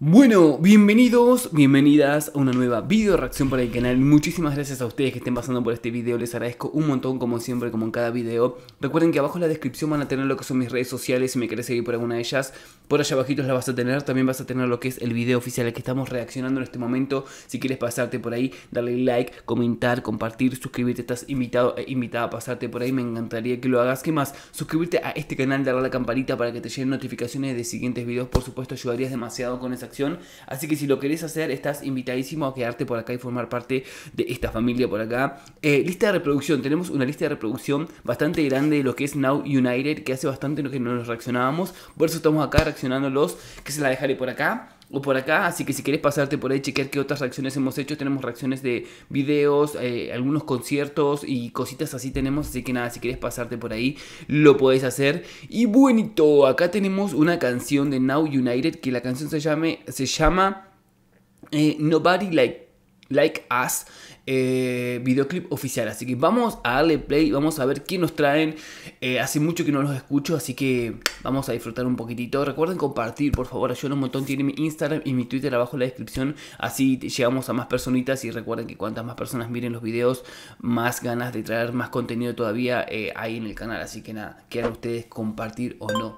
Bueno, bienvenidas a una nueva video reacción para el canal. Muchísimas gracias a ustedes que estén pasando por este video. Les agradezco un montón, como siempre, como en cada video. Recuerden que abajo en la descripción van a tener lo que son mis redes sociales. Si me querés seguir por alguna de ellas, por allá abajito las vas a tener. También vas a tener lo que es el video oficial al que estamos reaccionando en este momento. Si quieres pasarte por ahí, darle like, comentar, compartir, suscribirte. Estás invitado e invitada a pasarte por ahí. Me encantaría que lo hagas. ¿Qué más? Suscribirte a este canal, darle a la campanita para que te lleguen notificaciones de siguientes videos. Por supuesto, ayudarías demasiado con esa acción. Así que si lo querés hacer, estás invitadísimo a quedarte por acá y formar parte de esta familia por acá. Lista de reproducción, tenemos una lista de reproducción bastante grande de lo que es Now United, que hace bastante que no nos reaccionábamos. Por eso estamos acá reaccionándolos, que se la dejaré por acá o por acá, así que si querés pasarte por ahí, chequear qué otras reacciones hemos hecho. Tenemos reacciones de videos, algunos conciertos y cositas así tenemos, así que nada, si querés pasarte por ahí, lo podés hacer. Y buenito, acá tenemos una canción de Now United, que la canción se llama Nobody Like Us, videoclip oficial. Así que vamos a darle play, vamos a ver qué nos traen. Hace mucho que no los escucho, así que vamos a disfrutar un poquitito. Recuerden compartir, por favor, ayudan un montón. Tiene mi Instagram y mi Twitter abajo en la descripción, así llegamos a más personitas. Y recuerden que cuantas más personas miren los videos, más ganas de traer más contenido todavía hay en el canal. Así que nada, quedan ustedes compartir o no.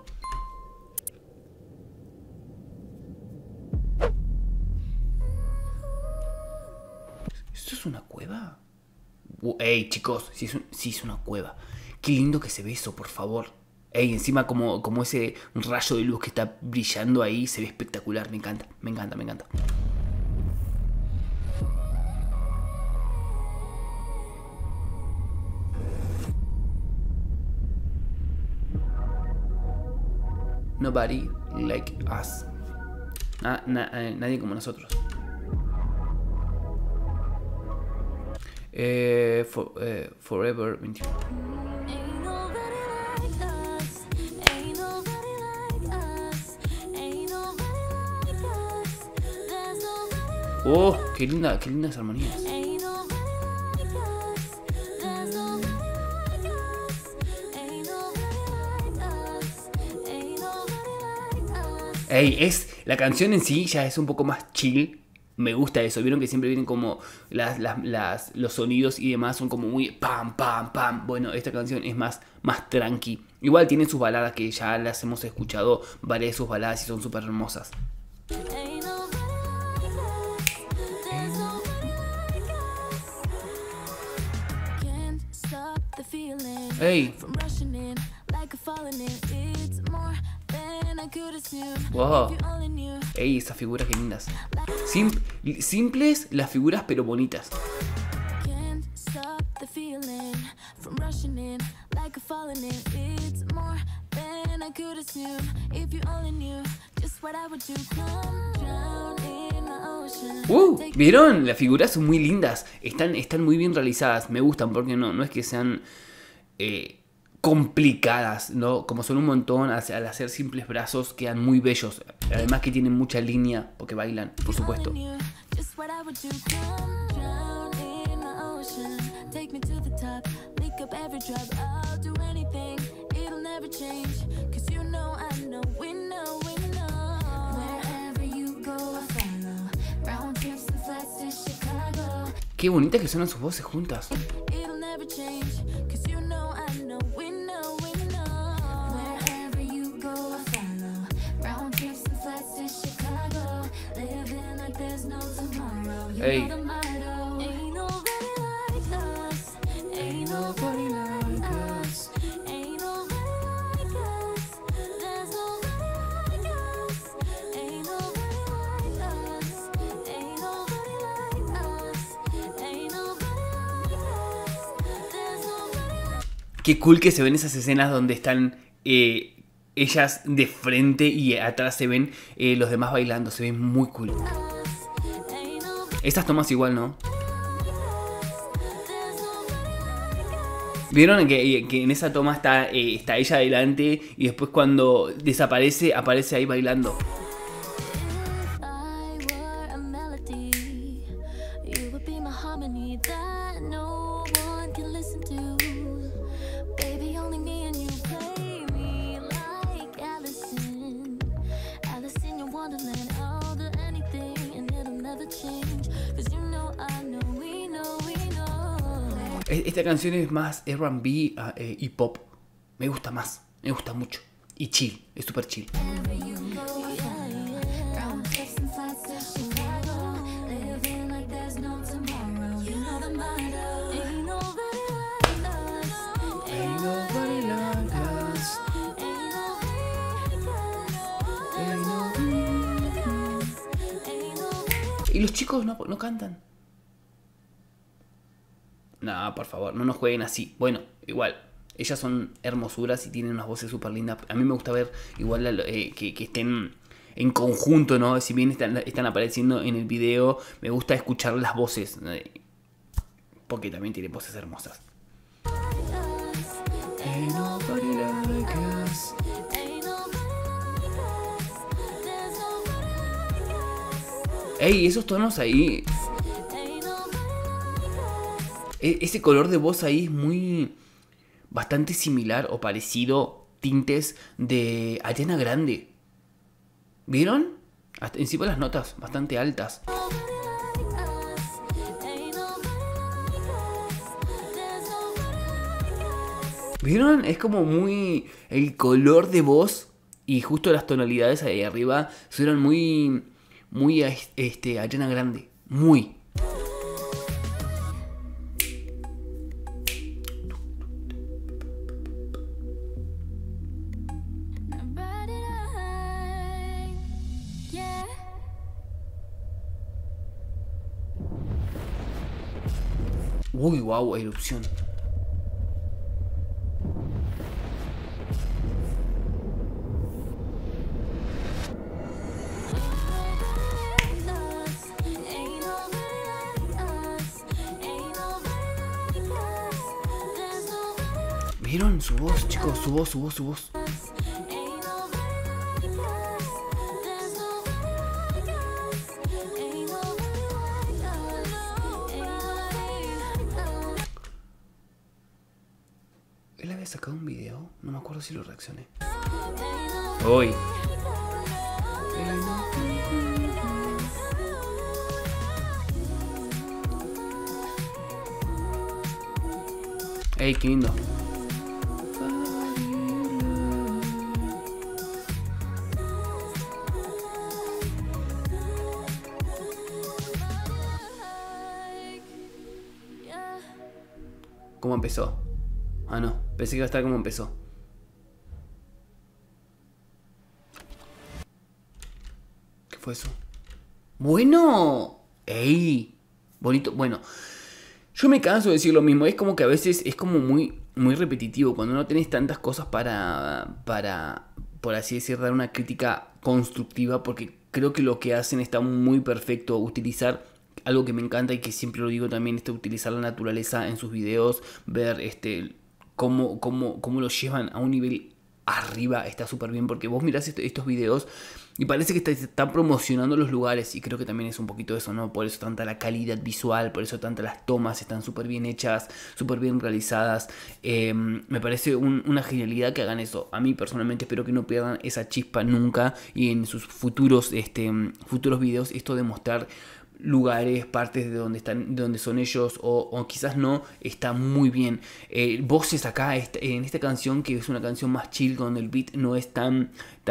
¿Esto es una cueva? Ey, chicos, sí es una cueva. Qué lindo que se ve eso, por favor. Ey, encima como ese rayo de luz que está brillando ahí, se ve espectacular. Me encanta, me encanta, me encanta. Nobody like us. Nadie como nosotros. Forever 21. Oh, qué lindas armonías. Ey, la canción en sí ya es un poco más chill. Me gusta eso. Vieron que siempre vienen como los sonidos y demás son como muy pam, pam, pam. Bueno, esta canción es más tranqui. Igual tiene sus baladas que ya las hemos escuchado, varias de sus baladas, y son súper hermosas. Hey. Wow. Ey, esas figuras que lindas. Simples las figuras, pero bonitas. ¿Vieron? Las figuras son muy lindas. Están muy bien realizadas. Me gustan porque no es que sean complicadas, ¿no? Como son un montón, al hacer simples brazos quedan muy bellos. Además que tienen mucha línea porque bailan, por supuesto. Qué bonitas que suenan sus voces juntas. Hey. Qué cool que se ven esas escenas donde están ellas de frente y atrás se ven los demás bailando. Se ven muy cool. Estas tomas igual, ¿no? ¿Vieron que en esa toma está ella adelante y después cuando desaparece, aparece ahí bailando? Wonderland, all the Esta canción es más R&B y pop. Me gusta más, me gusta mucho. Y chill, es súper chill. Y los chicos no cantan. No, por favor, no nos jueguen así. Bueno, igual, ellas son hermosuras y tienen unas voces súper lindas. A mí me gusta ver igual que estén en conjunto, ¿no? Si bien están apareciendo en el video, me gusta escuchar las voces. Porque también tienen voces hermosas. Ey, esos tonos ahí. Ese color de voz ahí es muy... bastante similar o parecido. Tintes de Ariana Grande. ¿Vieron? Hasta encima las notas bastante altas. ¿Vieron? Es como muy... el color de voz y justo las tonalidades ahí arriba suenan muy... muy Ariana Grande. Muy. Uy, wow, erupción. ¿Vieron su voz, chicos? Su voz. ¿Él había sacado un video? No me acuerdo si lo reaccioné. Hoy. Ey, qué lindo. ¿Cómo empezó? Ah, no. Pensé que iba a estar como empezó. ¿Qué fue eso? Bueno. ¡Ey! Bonito. Bueno. Yo me canso de decir lo mismo. Es como que a veces es como muy repetitivo. Cuando no tenés tantas cosas para por así decir, dar una crítica constructiva. Porque creo que lo que hacen está muy perfecto. Utilizar... algo que me encanta y que siempre lo digo también, utilizar la naturaleza en sus videos, ver cómo lo llevan a un nivel arriba, está súper bien, porque vos mirás estos videos y parece que están promocionando los lugares, y creo que también es un poquito eso, ¿no? Por eso tanta la calidad visual, por eso tanta las tomas están súper bien hechas, súper bien realizadas. Me parece una genialidad que hagan eso. A mí personalmente espero que no pierdan esa chispa nunca, y en sus futuros videos esto de mostrar lugares, partes de donde son ellos o quizás no, está muy bien. Voces acá en esta canción, que es una canción más chill, donde el beat no es tan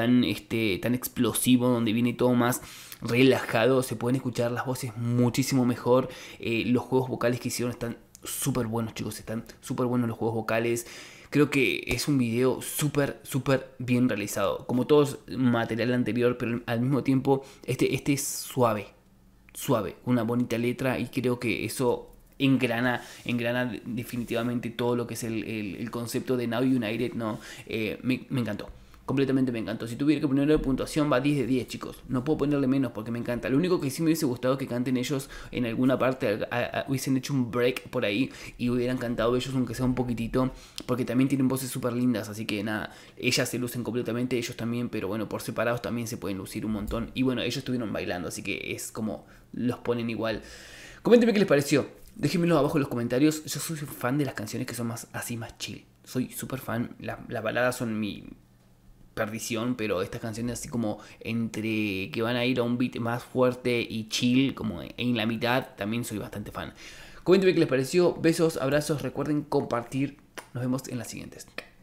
explosivo, donde viene todo más relajado, se pueden escuchar las voces muchísimo mejor. Los juegos vocales que hicieron están súper buenos, chicos, están súper buenos los juegos vocales. Creo que es un video súper bien realizado, como todo material anterior, pero al mismo tiempo este es suave, una bonita letra, y creo que eso engrana definitivamente todo lo que es el concepto de Now United, ¿no? Me encantó. Completamente me encantó. Si tuviera que ponerle puntuación, va 10 de 10, chicos. No puedo ponerle menos porque me encanta. Lo único que sí me hubiese gustado que canten ellos en alguna parte, hubiesen hecho un break por ahí y hubieran cantado ellos, aunque sea un poquitito, porque también tienen voces súper lindas. Así que nada, ellas se lucen completamente, ellos también, pero bueno, por separados también se pueden lucir un montón. Y bueno, ellos estuvieron bailando, así que es como los ponen igual. Coméntenme qué les pareció. Déjenmelo abajo en los comentarios. Yo soy fan de las canciones que son más así, más chill. Soy súper fan. Las baladas son mi perdición, pero estas canciones así como entre que van a ir a un beat más fuerte y chill, como en la mitad, también soy bastante fan. Coméntenme qué les pareció. Besos, abrazos, recuerden compartir. Nos vemos en las siguientes.